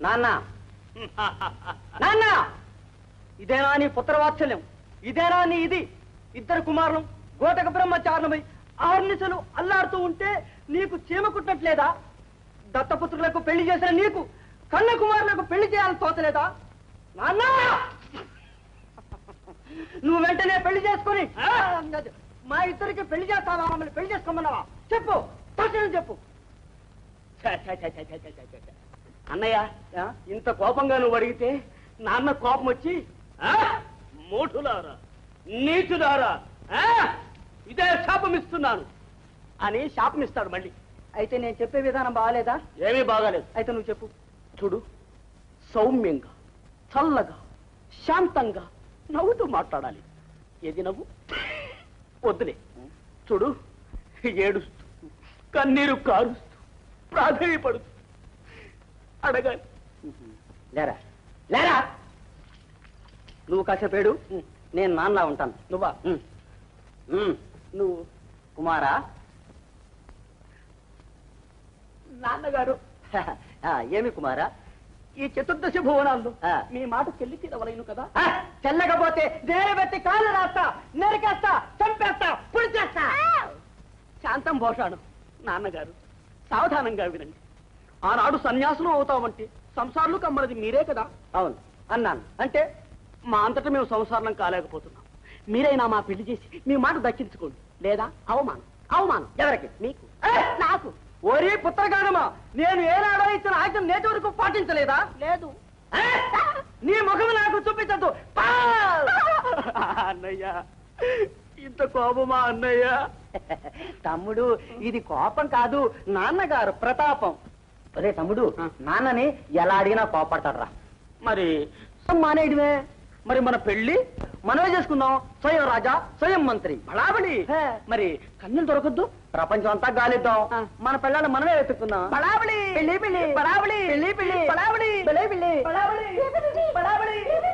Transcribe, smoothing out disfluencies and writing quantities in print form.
నాన్న నాన్న, ఇదేనా నీ పుత్రవాత్సల్యం? ఇదేనా నీ ఇది? ఇద్దరు కుమారులు గోటక బ్రహ్మచారణమై ఆర్నిసలు అల్లాడుతూ ఉంటే నీకు చీమ కుట్టట్లేదా? దత్తపుత్రులకు పెళ్లి చేసిన నీకు కన్న కుమారులకు పెళ్లి చేయాలని తోచలేదా? నాన్న, నువ్వు వెంటనే పెళ్లి చేసుకుని మా ఇద్దరికి పెళ్లి చేస్తావా? మమ్మల్ని పెళ్లి చేసుకోమన్నావా? చెప్పు, తక్షణం చెప్పు. అన్నయ్య, ఇంత కోపంగా నువ్వు అడిగితే నాన్న కోపం వచ్చి మూఢులారా, నీచులారా, ఇదే శాపం ఇస్తున్నాను అని శాపం ఇస్తాడు మళ్ళీ. అయితే నేను చెప్పే విధానం బాగాలేదా? ఏమీ బాగాలేదు. అయితే నువ్వు చెప్పు. చూడు, సౌమ్యంగా, చల్లగా, శాంతంగా నవ్వుతూ మాట్లాడాలి. ఏది నవ్వు? వద్దులే. చూడు, ఏడుస్తూ, కన్నీరు కారుస్తూ, ప్రాధేయపడుతూ అడగాలి. లేరా లేరా, నువ్వు కాసేపేడు, నేను నాన్నలా ఉంటాను. నువ్వా? నువ్వు కుమారా? నాన్నగారు. ఏమి కుమారా? ఈ చతుర్దశ భువనాల్లో మీ మాట చెల్లి తీరవలేను కదా? చెల్లకపోతే దేని బట్టి కాళ్ళు రాస్తా, నరికేస్తా, చంపేస్తా, పుడి చేస్తా. శాంతం భోషాను. నాన్నగారు, సావధానంగా వినండి. ఆనాడు సన్యాసులు అవుతామంటే సంసారాలు కమ్మలది మీరే కదా? అవును అన్నాను. అంటే మా అంతటా మేము సంసారం కాలేకపోతున్నాం. మీరైనా మా పెళ్లి చేసి మీ మాట దక్కించుకోండి. లేదా అవమానం. అవమానం ఎవరికి? మీకు, నాకు. ఓరి పుత్రగానమా, నేను ఏనాడో ఇచ్చిన ఆజ్ఞ నేటి వరకు పాటించలేదా? లేదు. నీ ముఖం నాకు చూపించద్దు. అన్నయ్య, ఇంత కోపమా అన్నయ్య? తమ్ముడు, ఇది కోపం కాదు, నాన్నగారు ప్రతాపం. అదే తమ్ముడు, నాన్నని ఎలా అడిగినా కోపడతాడరా. మరి మానేయడమే. మరి మన పెళ్లి మనమే చేసుకుందాం. స్వయం రాజా, స్వయం మంత్రి, బళాబళి. మరి కన్యలు దొరకద్దు, ప్రపంచం అంతా గాలిద్దాం. మన పిల్లలు మనమే వెతుక్కుందాం. బళాబళి, పెళ్లి పెళ్లి, బళాబళి, పెళ్లి పెళ్లి, బళాబళి, పెళ్లి పెళ్లి, బళాబళి, బళాబళి.